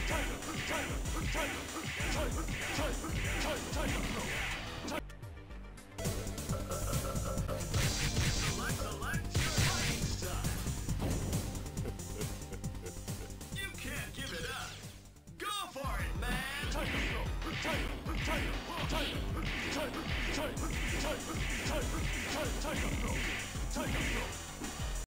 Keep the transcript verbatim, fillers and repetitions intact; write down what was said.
Select, select your fighting style. You can't give it up. Go for it, man. Tiger throw. Tiger, tiger, tiger, tiger, tiger, tiger, tiger, tiger, tiger throw. Tiger throw.